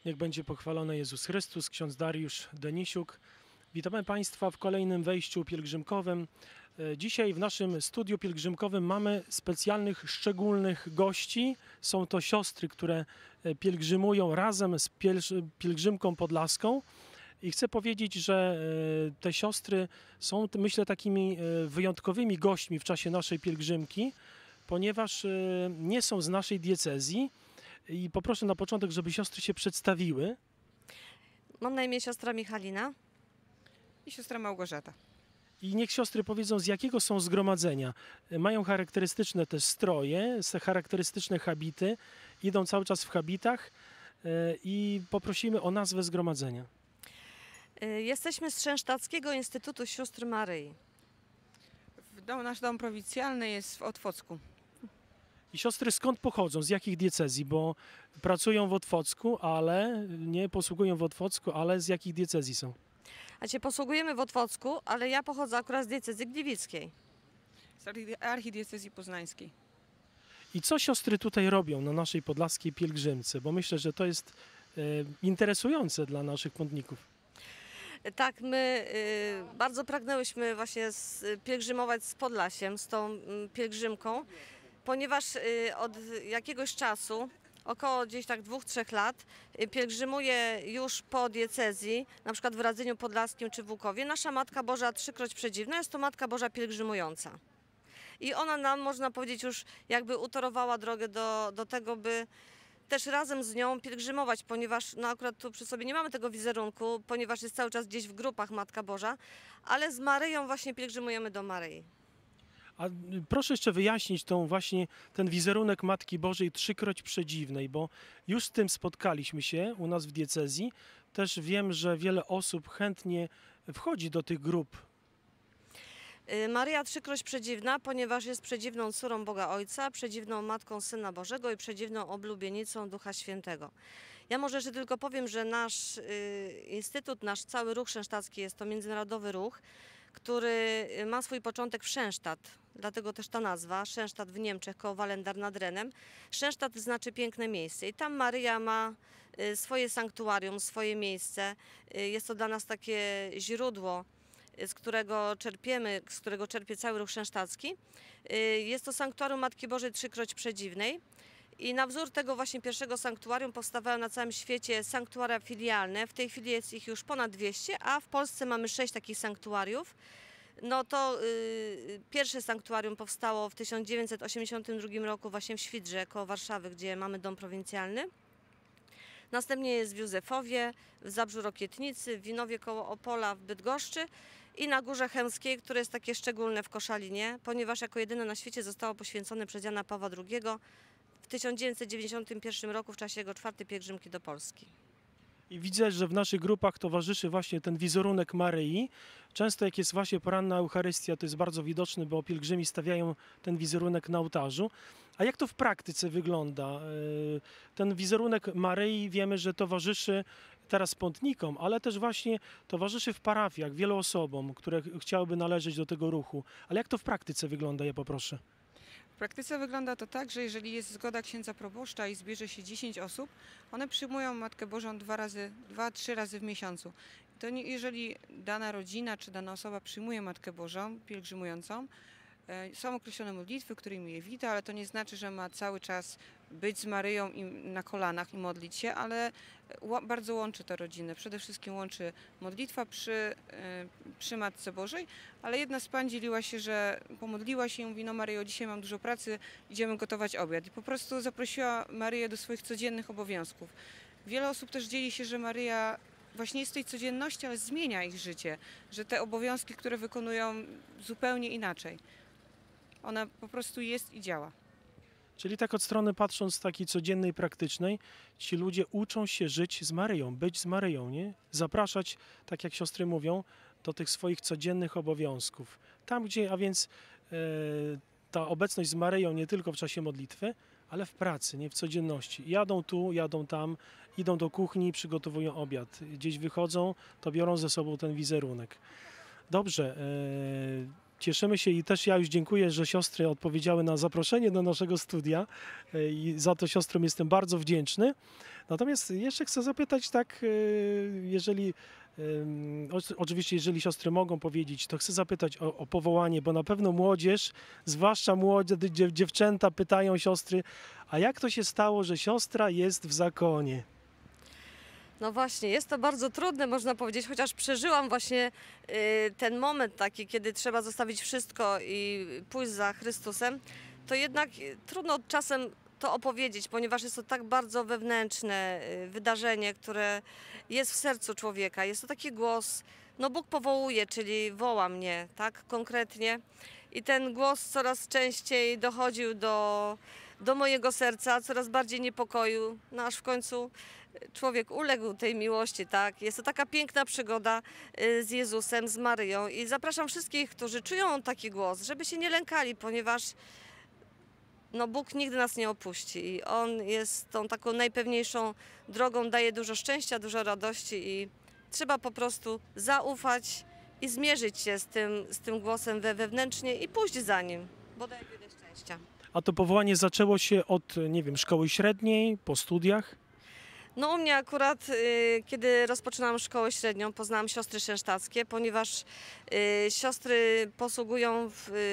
Niech będzie pochwalony Jezus Chrystus, ksiądz Dariusz Denisiuk. Witamy Państwa w kolejnym wejściu pielgrzymkowym. Dzisiaj w naszym studiu pielgrzymkowym mamy specjalnych, szczególnych gości. Są to siostry, które pielgrzymują razem z pielgrzymką podlaską. I chcę powiedzieć, że te siostry są, myślę, takimi wyjątkowymi gośćmi w czasie naszej pielgrzymki, ponieważ nie są z naszej diecezji. I poproszę na początek, żeby siostry się przedstawiły. Mam na imię siostra Michalina. I siostra Małgorzata. I niech siostry powiedzą, z jakiego są zgromadzenia. Mają charakterystyczne te stroje, charakterystyczne habity, idą cały czas w habitach i poprosimy o nazwę zgromadzenia. Jesteśmy z Szensztackiego Instytutu Sióstr Maryi. Nasz dom prowincjalny jest w Otwocku. I siostry skąd pochodzą, z jakich diecezji? Bo pracują w Otwocku, ale nie posługują w Otwocku, ale z jakich diecezji są? Posługujemy w Otwocku, ale ja pochodzę akurat z diecezji gliwickiej. Z archidiecezji poznańskiej. I co siostry tutaj robią na naszej podlaskiej pielgrzymce? Bo myślę, że to jest interesujące dla naszych pątników. Tak, my bardzo pragnęłyśmy właśnie pielgrzymować z Podlasiem, z tą pielgrzymką, ponieważ od jakiegoś czasu, około gdzieś tak 2-3 lat, pielgrzymuje już po diecezji, na przykład w Radzyniu Podlaskim czy w Łukowie, nasza Matka Boża Trzykroć Przedziwna, jest to Matka Boża pielgrzymująca. I ona nam, można powiedzieć, już jakby utorowała drogę do tego, by też razem z nią pielgrzymować, ponieważ no akurat tu przy sobie nie mamy tego wizerunku, ponieważ jest cały czas gdzieś w grupach Matka Boża, ale z Maryją właśnie pielgrzymujemy do Maryi. A proszę jeszcze wyjaśnić ten wizerunek Matki Bożej Trzykroć Przedziwnej, bo już z tym spotkaliśmy się u nas w diecezji. Też wiem, że wiele osób chętnie wchodzi do tych grup. Maryja Trzykroć Przedziwna, ponieważ jest przedziwną córą Boga Ojca, przedziwną Matką Syna Bożego i przedziwną oblubienicą Ducha Świętego. Ja może jeszcze tylko powiem, że nasz instytut, nasz cały ruch szensztacki jest to międzynarodowy ruch, który ma swój początek w Szensztat, dlatego też ta nazwa, Szensztat w Niemczech, koło Wallendar nad Renem. Szensztat znaczy piękne miejsce i tam Maryja ma swoje sanktuarium, swoje miejsce. Jest to dla nas takie źródło, z którego czerpiemy, z którego czerpie cały ruch szensztacki. Jest to sanktuarium Matki Bożej Trzykroć Przedziwnej. I na wzór tego właśnie pierwszego sanktuarium powstawają na całym świecie sanktuaria filialne. W tej chwili jest ich już ponad 200, a w Polsce mamy 6 takich sanktuariów. No to pierwsze sanktuarium powstało w 1982 roku właśnie w Świdrze koło Warszawy, gdzie mamy dom prowincjalny. Następnie jest w Józefowie, w Zabrzu Rokietnicy, w Winowie koło Opola, w Bydgoszczy i na Górze Chełmskiej, które jest takie szczególne w Koszalinie, ponieważ jako jedyne na świecie zostało poświęcone przez Jana Pawła II w 1991 roku w czasie jego 4. pielgrzymki do Polski. I widzę, że w naszych grupach towarzyszy właśnie ten wizerunek Maryi. Często jak jest właśnie poranna Eucharystia, to jest bardzo widoczne, bo pielgrzymi stawiają ten wizerunek na ołtarzu. A jak to w praktyce wygląda? Ten wizerunek Maryi wiemy, że towarzyszy teraz pątnikom, ale też właśnie towarzyszy w parafiach wielu osobom, które chciałyby należeć do tego ruchu. Ale jak to w praktyce wygląda, ja poproszę? W praktyce wygląda to tak, że jeżeli jest zgoda księdza proboszcza i zbierze się 10 osób, one przyjmują Matkę Bożą 2-3 razy w miesiącu. To jeżeli dana rodzina czy dana osoba przyjmuje Matkę Bożą pielgrzymującą, są określone modlitwy, którymi je wita, ale to nie znaczy, że ma cały czas być z Maryją i na kolanach i modlić się, ale bardzo łączy to rodzinę. Przede wszystkim łączy modlitwa przy Matce Bożej, ale jedna z pań dzieliła się, że pomodliła się i mówi: no Maryjo, dzisiaj mam dużo pracy, idziemy gotować obiad. I po prostu zaprosiła Maryję do swoich codziennych obowiązków. Wiele osób też dzieli się, że Maryja właśnie jest w tej codzienności, ale zmienia ich życie, że te obowiązki, które wykonują, zupełnie inaczej. Ona po prostu jest i działa. Czyli tak od strony patrząc takiej codziennej, praktycznej, ci ludzie uczą się żyć z Maryją, być z Maryją, nie? Zapraszać, tak jak siostry mówią, do tych swoich codziennych obowiązków. Tam, gdzie, a więc ta obecność z Maryją nie tylko w czasie modlitwy, ale w pracy, nie w codzienności. Jadą tu, jadą tam, idą do kuchni, przygotowują obiad. Gdzieś wychodzą, to biorą ze sobą ten wizerunek. Dobrze. Cieszymy się i też ja już dziękuję, że siostry odpowiedziały na zaproszenie do naszego studia i za to siostrom jestem bardzo wdzięczny. Natomiast jeszcze chcę zapytać tak, jeżeli oczywiście jeżeli siostry mogą powiedzieć, to chcę zapytać o powołanie, bo na pewno młodzież, zwłaszcza młodzie dziewczęta pytają siostry, a jak to się stało, że siostra jest w zakonie? No właśnie, jest to bardzo trudne, można powiedzieć, chociaż przeżyłam właśnie ten moment taki, kiedy trzeba zostawić wszystko i pójść za Chrystusem, to jednak trudno czasem to opowiedzieć, ponieważ jest to tak bardzo wewnętrzne wydarzenie, które jest w sercu człowieka. Jest to taki głos, no Bóg powołuje, czyli woła mnie, tak konkretnie. I ten głos coraz częściej dochodził do mojego serca, coraz bardziej niepokoju, no aż w końcu człowiek uległ tej miłości, tak? Jest to taka piękna przygoda z Jezusem, z Maryją i zapraszam wszystkich, którzy czują taki głos, żeby się nie lękali, ponieważ no Bóg nigdy nas nie opuści i On jest tą taką najpewniejszą drogą, daje dużo szczęścia, dużo radości i trzeba po prostu zaufać i zmierzyć się z tym głosem wewnętrznie i pójść za Nim, bo daje wiele szczęścia. A to powołanie zaczęło się od, nie wiem, szkoły średniej, po studiach? No u mnie akurat, kiedy rozpoczynałam szkołę średnią, poznałam siostry szensztackie, ponieważ siostry posługują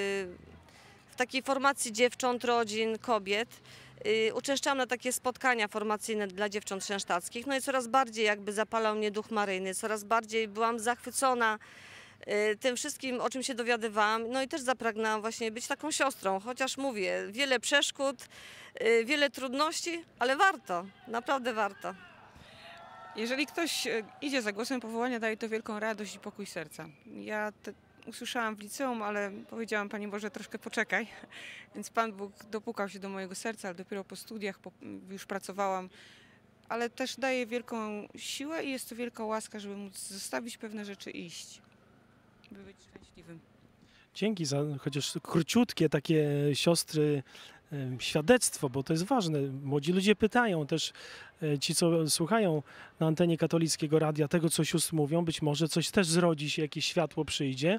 w takiej formacji dziewcząt, rodzin, kobiet. Uczęszczałam na takie spotkania formacyjne dla dziewcząt szensztackich, no i coraz bardziej jakby zapalał mnie duch maryjny, coraz bardziej byłam zachwycona tym wszystkim, o czym się dowiadywałam, no i też zapragnęłam właśnie być taką siostrą, chociaż mówię, wiele przeszkód, wiele trudności, ale warto, naprawdę warto. Jeżeli ktoś idzie za głosem powołania, daje to wielką radość i pokój serca. Ja usłyszałam w liceum, ale powiedziałam, Panie Boże, troszkę poczekaj. Więc Pan Bóg dopukał się do mojego serca, ale dopiero po studiach już pracowałam. Ale też daje wielką siłę i jest to wielka łaska, żeby móc zostawić pewne rzeczy i iść, by być szczęśliwym. Dzięki za chociaż króciutkie takie siostry świadectwo, bo to jest ważne. Młodzi ludzie pytają też, ci co słuchają na antenie Katolickiego Radia tego, co sióstr mówią, być może coś też zrodzi się, jakieś światło przyjdzie.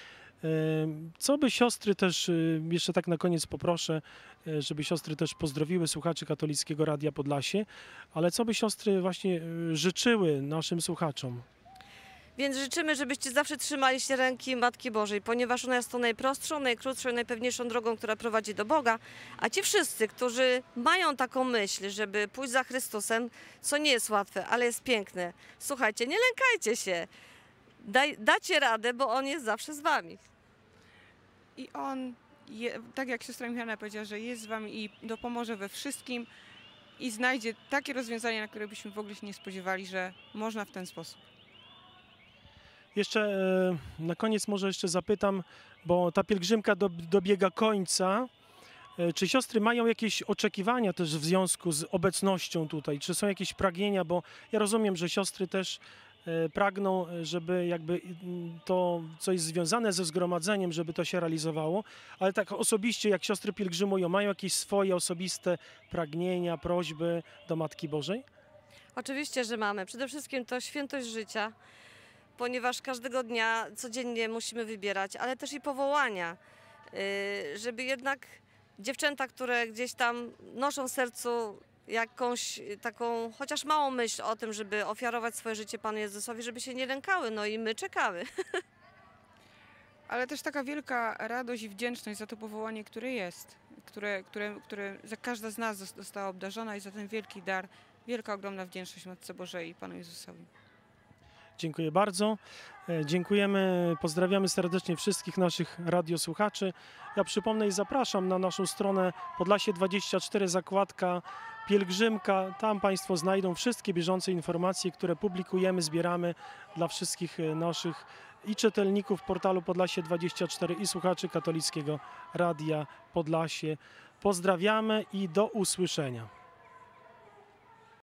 Co by siostry też, jeszcze tak na koniec poproszę, żeby siostry też pozdrowiły słuchaczy Katolickiego Radia Podlasie, ale co by siostry właśnie życzyły naszym słuchaczom? Więc życzymy, żebyście zawsze trzymali się ręki Matki Bożej, ponieważ ona jest tą najprostszą, najkrótszą i najpewniejszą drogą, która prowadzi do Boga. A ci wszyscy, którzy mają taką myśl, żeby pójść za Chrystusem, co nie jest łatwe, ale jest piękne, słuchajcie, nie lękajcie się, dacie radę, bo On jest zawsze z wami. I On, tak jak siostra Michała powiedziała, że jest z wami i dopomoże we wszystkim i znajdzie takie rozwiązania, na które byśmy w ogóle się nie spodziewali, że można w ten sposób. Jeszcze na koniec może jeszcze zapytam, bo ta pielgrzymka dobiega końca. Czy siostry mają jakieś oczekiwania też w związku z obecnością tutaj? Czy są jakieś pragnienia? Bo ja rozumiem, że siostry też pragną, żeby jakby to, co jest związane ze zgromadzeniem, żeby to się realizowało, ale tak osobiście, jak siostry pielgrzymują, mają jakieś swoje osobiste pragnienia, prośby do Matki Bożej? Oczywiście, że mamy. Przede wszystkim to świętość życia, ponieważ każdego dnia codziennie musimy wybierać, ale też i powołania, żeby jednak dziewczęta, które gdzieś tam noszą w sercu jakąś taką chociaż małą myśl o tym, żeby ofiarować swoje życie Panu Jezusowi, żeby się nie lękały, no i my czekamy. Ale też taka wielka radość i wdzięczność za to powołanie, które jest, które każda z nas została obdarzona i za ten wielki dar, wielka, ogromna wdzięczność Matce Bożej i Panu Jezusowi. Dziękuję bardzo. Dziękujemy, pozdrawiamy serdecznie wszystkich naszych radiosłuchaczy. Ja przypomnę i zapraszam na naszą stronę Podlasie24, zakładka Pielgrzymka. Tam Państwo znajdą wszystkie bieżące informacje, które publikujemy, zbieramy dla wszystkich naszych i czytelników portalu Podlasie24 i słuchaczy Katolickiego Radia Podlasie. Pozdrawiamy i do usłyszenia.